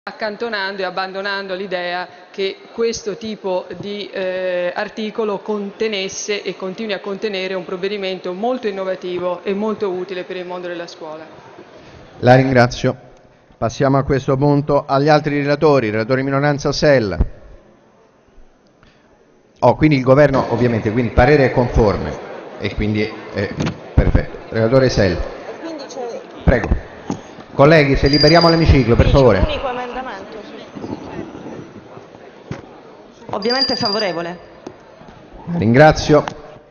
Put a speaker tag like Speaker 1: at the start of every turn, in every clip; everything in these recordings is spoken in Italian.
Speaker 1: accantonando e abbandonando l'idea che questo tipo di articolo contenesse e continui a contenere un provvedimento molto innovativo e molto utile per il mondo della scuola.
Speaker 2: La ringrazio. Passiamo a questo punto agli altri relatori. Relatore minoranza Sell. Quindi il governo ovviamente, quindi il parere è conforme e quindi perfetto. Relatore Sell. Prego. Colleghi, se liberiamo l'emiciclo, per favore.
Speaker 3: Unico emendamento. Ovviamente favorevole.
Speaker 2: Ringrazio.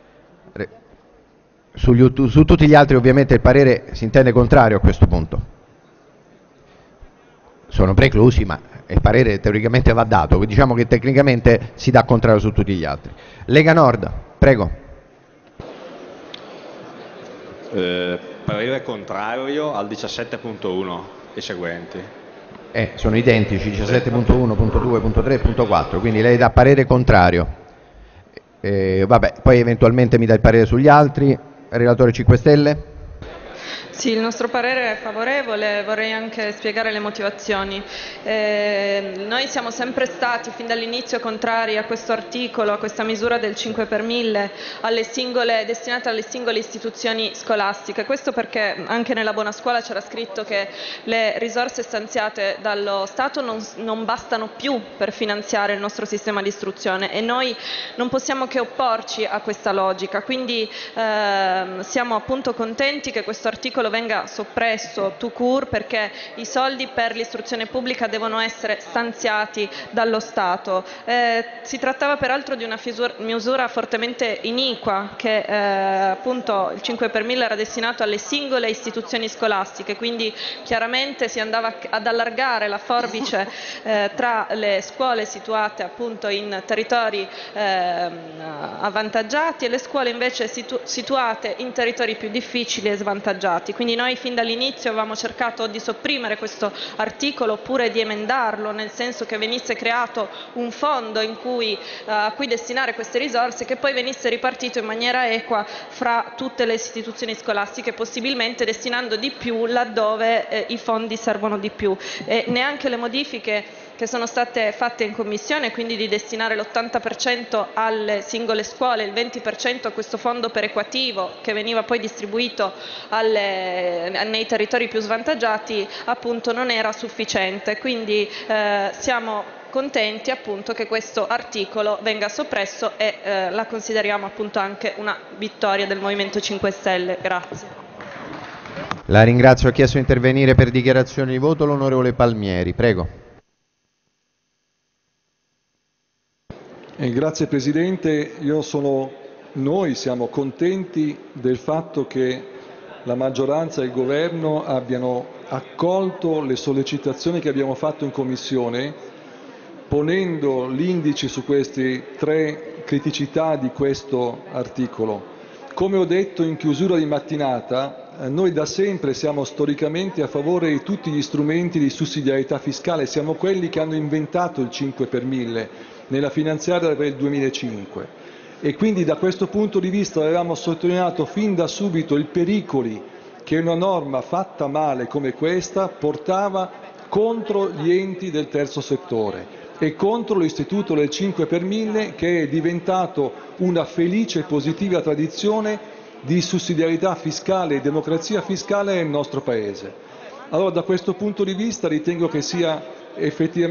Speaker 2: Su tutti gli altri ovviamente il parere si intende contrario a questo punto. Sono preclusi, ma il parere teoricamente va dato, diciamo che tecnicamente si dà contrario su tutti gli altri. Lega Nord, prego.
Speaker 4: Parere contrario al 17.1 e seguenti.
Speaker 2: Sono identici, 17.1, punto 2, punto 3, punto 4, quindi lei dà parere contrario. Vabbè, poi eventualmente mi dà il parere sugli altri. Relatore 5 Stelle?
Speaker 5: Sì, il nostro parere è favorevole, vorrei anche spiegare le motivazioni. Noi siamo sempre stati fin dall'inizio contrari a questo articolo, a questa misura del 5 per 1000 destinata alle singole istituzioni scolastiche. Questo perché anche nella buona scuola c'era scritto che le risorse stanziate dallo Stato non bastano più per finanziare il nostro sistema di istruzione e noi non possiamo che opporci a questa logica. Quindi siamo appunto contenti che questo articolo venga soppresso tout court, perché i soldi per l'istruzione pubblica devono essere stanziati dallo Stato. Si trattava peraltro di una misura fortemente iniqua, che appunto il 5 per 1000 era destinato alle singole istituzioni scolastiche, quindi chiaramente si andava ad allargare la forbice tra le scuole situate appunto in territori avvantaggiati e le scuole invece situate in territori più difficili e svantaggiati. Quindi noi fin dall'inizio avevamo cercato di sopprimere questo articolo oppure di emendarlo, nel senso che venisse creato un fondo a cui destinare queste risorse, che poi venisse ripartito in maniera equa fra tutte le istituzioni scolastiche, possibilmente destinando di più laddove i fondi servono di più. E neanche le modifiche che sono state fatte in commissione, quindi di destinare l'80% alle singole scuole, il 20% a questo fondo perequativo che veniva poi distribuito nei territori più svantaggiati, appunto non era sufficiente. Quindi siamo contenti appunto che questo articolo venga soppresso e la consideriamo appunto anche una vittoria del Movimento 5 Stelle. Grazie.
Speaker 2: La ringrazio. Ha chiesto di intervenire per dichiarazione di voto l'onorevole Palmieri, prego.
Speaker 6: Grazie Presidente, noi siamo contenti del fatto che la maggioranza e il Governo abbiano accolto le sollecitazioni che abbiamo fatto in Commissione, ponendo l'indice su queste 3 criticità di questo articolo. Come ho detto in chiusura di mattinata, noi da sempre siamo storicamente a favore di tutti gli strumenti di sussidiarietà fiscale, siamo quelli che hanno inventato il 5 per 1000 nella finanziaria per il 2005 e quindi da questo punto di vista avevamo sottolineato fin da subito i pericoli che una norma fatta male come questa portava contro gli enti del terzo settore e contro l'istituto del 5 per 1000 che è diventato una felice e positiva tradizione di sussidiarietà fiscale e democrazia fiscale nel nostro Paese. Allora da questo punto di vista ritengo che sia effettivamente